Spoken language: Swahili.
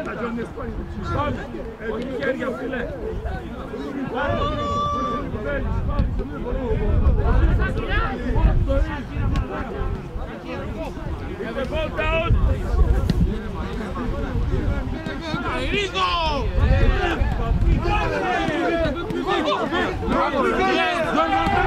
Όχι χέρια, φίλε. Get the ball down. Rico! Yes,